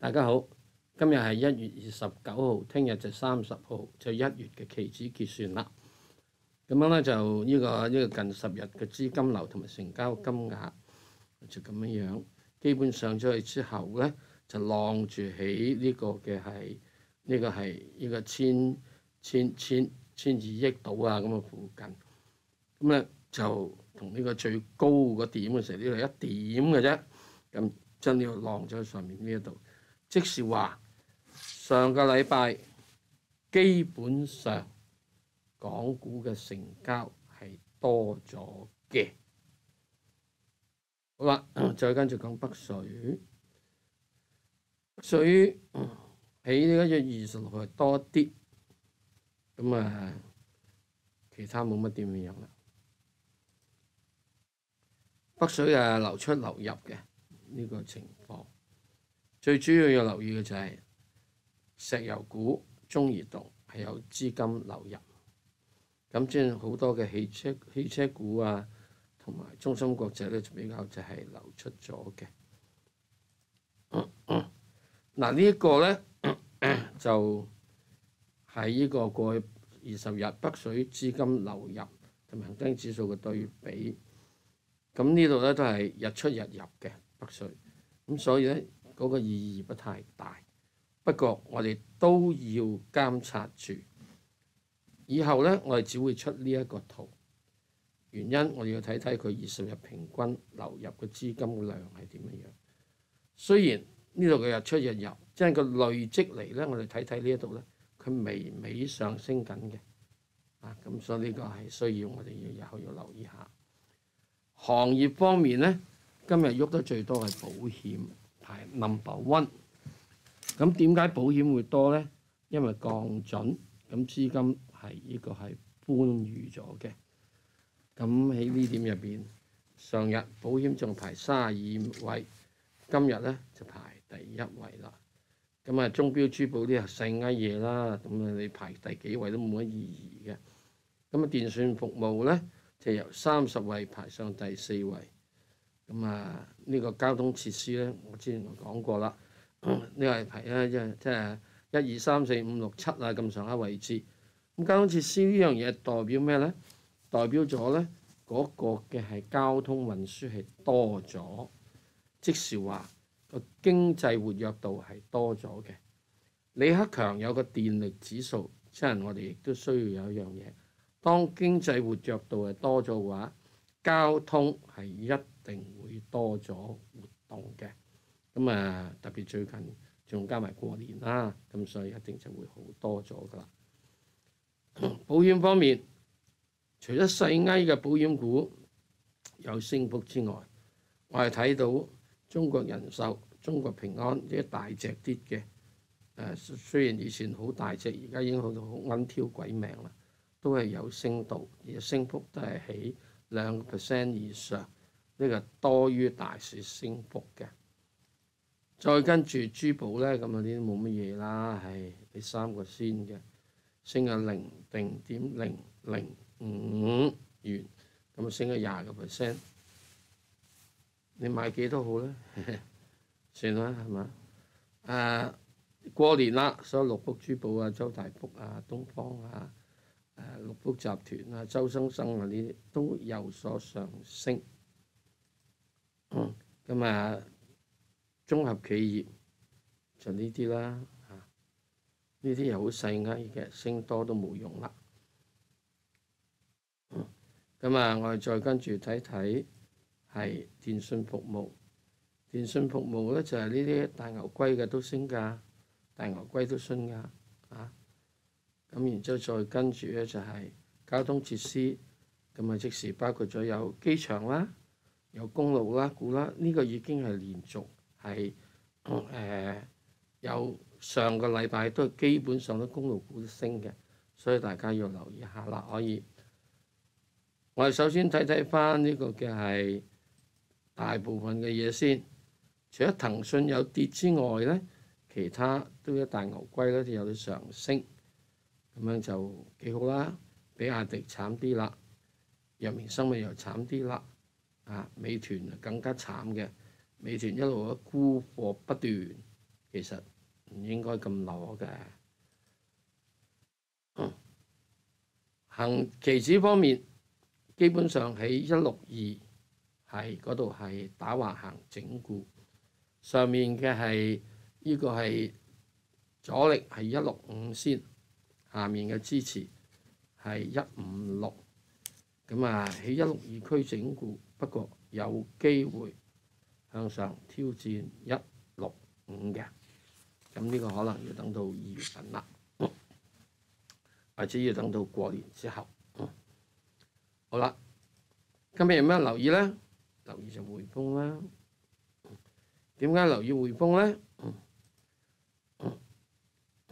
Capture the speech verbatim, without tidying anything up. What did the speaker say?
大家好，今日係一月二十九號，聽日就三十號，就一月嘅期指結算啦。咁樣咧就呢、這個呢、這個近十日嘅資金流同埋成交金額就咁樣樣，基本上咗去之後咧就晾住喺呢個嘅係呢個係呢個千千千千二億度啊咁嘅附近。咁咧就同呢個最高個點嘅時候，呢度一點嘅啫。咁將呢個晾咗喺上面呢一度，即是話上個禮拜基本上港股嘅成交係多咗嘅。好啦，再跟住講北水，北水喺呢一月二十六係多啲，咁啊其他冇乜點樣啦。北水啊流出流入嘅呢個情況，最主要要留意嘅就係石油股、中移動係有資金流入，咁即係好多嘅汽車汽車股啊，同埋中芯國際咧就比較就係流出咗嘅。嗱呢一個咧就係呢個過去二十日北水資金流入同埋恒生指數嘅對比。咁呢度咧都係日出日入嘅北水，咁所以咧嗰個意義不太大。不過我哋都要監察住，以後咧我哋只會出呢一個圖，原因我哋要睇睇佢二十日平均流入嘅資金量係點樣樣。雖然呢度嘅日出日入，即係個累積嚟咧，我哋睇睇呢一度咧，佢微微上升緊嘅，啊咁所以呢個係需要我哋要以後要留意下。行業方面咧，今日喐得最多係保險，排 number one。咁點解保險會多咧？因為降準，咁資金係呢個係寬裕咗嘅。咁喺呢點入邊，上日保險仲排三十二位，今日咧就排第一位啦。咁啊，鐘錶珠寶啲係細埃嘢啦，咁啊你排第幾位都冇乜意義嘅。咁啊，電訊服務咧，就由三十位排上第四位，咁啊呢個交通設施咧，我之前講過啦，呢個係排咧即係即係一二三四五六七啊咁上下位置。咁交通設施呢樣嘢代表咩咧？代表咗咧嗰個嘅係交通運輸係多咗，即是話個經濟活躍度係多咗嘅。李克強有個電力指數，即係我哋亦都需要有一樣嘢。當經濟活躍度係多咗嘅話，交通係一定會多咗活動嘅。咁啊，特別最近仲加埋過年啦，咁所以一定就會好多咗噶啦。保險方面，除咗細埃嘅保險股有升幅之外，我係睇到中國人壽、中國平安啲大隻啲嘅。誒，雖然以前好大隻，而家已經好到好奀挑鬼命啦。都係有升到，而升幅都係喺兩個 percent 以上，呢、這個多於大市升幅嘅。再跟住珠寶咧，咁啊呢啲冇乜嘢啦，係第三個先嘅，升咗零定點零零五元，咁啊升咗廿個 percent。你買幾多好咧？算啦，係嘛？誒、啊、過年啦，所有六福珠寶啊、周大福啊、東方啊。誒六福集團啊、周生生啊呢啲都有所上升。咁、嗯、啊，綜合企業就呢啲啦嚇，呢啲又好細埃嘅，升多都冇用啦。咁、嗯、啊，我哋再跟住睇睇係電訊服務。電訊服務咧就係呢啲大牛龜嘅都升㗎，大牛龜都升㗎啊。咁然之後再跟住咧就係交通設施，咁啊即時包括咗有機場啦、有公路啦、股啦，呢、這個已經係連續係誒、呃、有上個禮拜都基本上都公路股都升嘅，所以大家要留意下啦。可以，我哋首先睇睇翻呢個嘅係大部分嘅嘢先，除咗騰訊有跌之外咧，其他都一大牛龜咧都有啲上升。咁樣就幾好啦，比亞迪慘啲啦，藥明生物又慘啲啦，啊，美團更加慘嘅，美團一路都沽貨不斷， 其實唔應該咁攞嘅。嗯，行期指方面，基本上喺一六二係嗰度係打橫行整固，上面嘅係呢個係阻力係一六五先，下面嘅支持係一五六。咁啊喺一六二區整固，不過有機會向上挑戰一六五嘅。咁呢個可能要等到二月份啦，或者要等到過年之後。嗯、好啦，今日有咩留意咧？留意就匯豐啦。點解留意匯豐咧？嗯